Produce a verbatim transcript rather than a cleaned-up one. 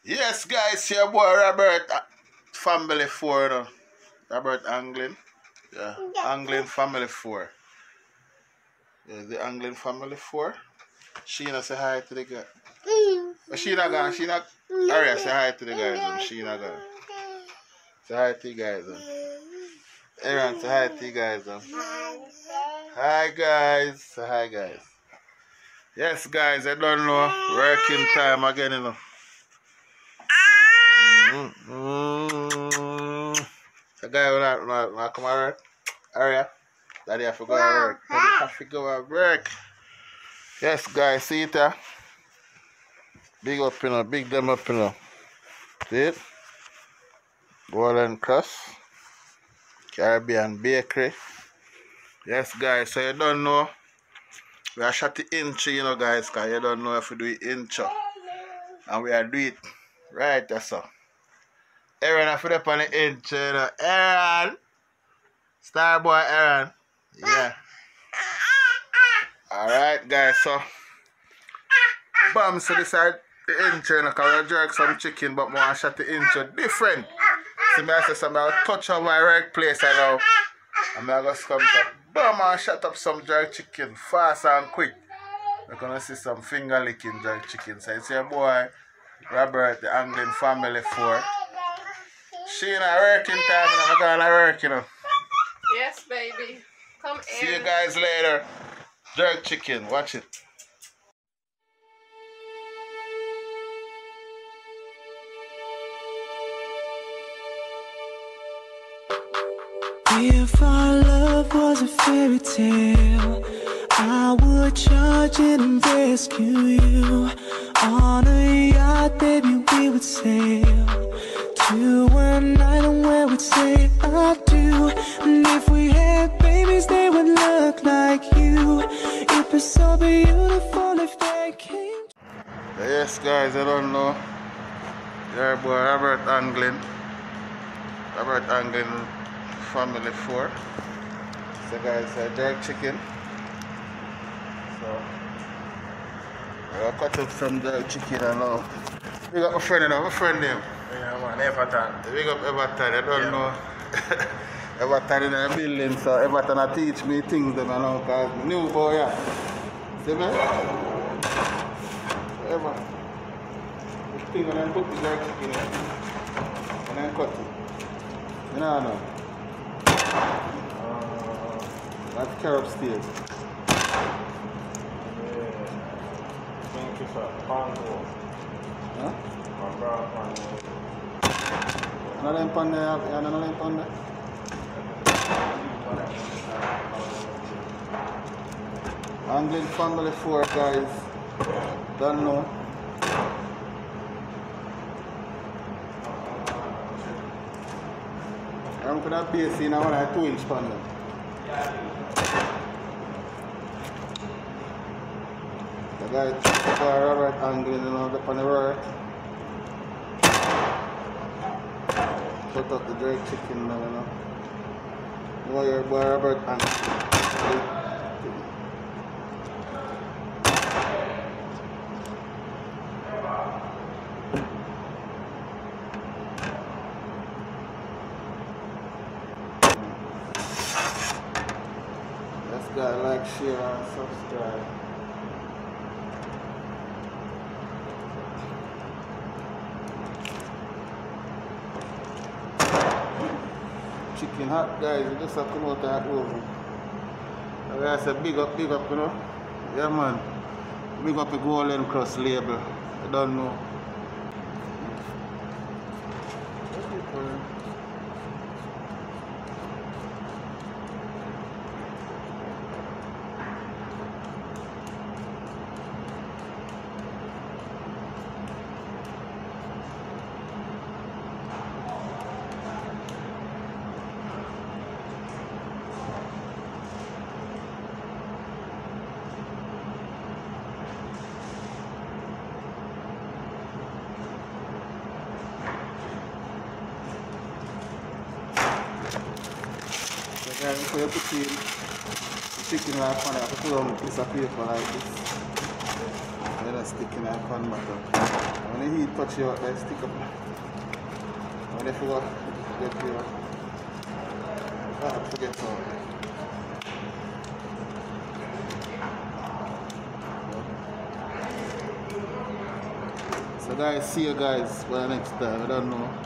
Yes, guys, your boy Robert, uh, family four, you know. Robert Anglin. Yeah, Anglin family four. Yeah, the Anglin family four. Sheena say hi to the guy. But Sheena gone, Sheena. Aria say hi to the guys. Um, Sheena gone. Say hi to the guys. Um. Aaron say hi to the guys. Um. Hi guys. Say hi guys. Yes, guys, I don't know. Working time again, you know. Mm-hmm. Mm-hmm. The guy will not, not, not come to work. Aria. Daddy have to go to work. Daddy have to go to work. Yes, guys, see it there? Big up, you know. Big them up, you know. See it? Golden Cross. Caribbean Bakery. Yes, guys, so you don't know. We are shot the intro, you know, guys, because you don't know if we do it intro. And we are doing it right, that's all. Aaron, I put up on the intro, you know. Aaron! Starboy Aaron. Yeah. Alright, guys, so. Bam, so this is the intro, you know, because we jerk some chicken, but I shot the intro different. So I say something, I'll touch on my right place, I know. And I'm going to come to bam and shut up some jerk chicken fast and quick. We're going to see some finger licking jerk chicken. So it's your boy, Robert, the Anglin family four. She in a working time, and I'm going to work, you know. Yes, baby. Come in. See you guys later. Jerk chicken, watch it. If our love was a fairy tale, I would charge in and rescue you. On a yacht, baby, we would sail to an island where we'd say I do. And if we had babies, they would look like you. It'd be so beautiful if they came. Yes, guys, I don't know. Your boy Robert Anglin. Robert Anglin family four. So guys, uh, jerk chicken. So I'll cut up some jerk chicken and now. We got my friend, you know, my friend name. Yeah, man, Everton. Big up Everton, I don't Yeah, know. Everton in a building, so Everton will teach me things them, you know, because I'm new boy, yeah. See me? Everton. The thing when I put the jerk chicken in, and then cut it. You know, no. Uh, that's care upstairs. Yeah. Thank you, sir. Pango. Huh? Pango, pango. None of them pan there, yeah, none of them pan there. Anglin family four, guys. Don't know. I'm gonna be a scene, I want a two inch pan there. The guy, the guy Robert Anglin, you know, up on the work. Put up the jerk chicken now, you know. Boy, your boy Robert Anglin. Let's go like, share, and subscribe. Chicken hot, guys. We just have to come out of that oven. I say big up, big up, you know. Yeah, man. Big up the Golden Cross label. I don't know. Yeah, before you put in the chicken like on, you have to put on a piece of paper like this. You stick in a pan butter. When the heat touch you out, they stick up. When you forget, get your ah, forget so. So guys, see you guys for the next time. I don't know.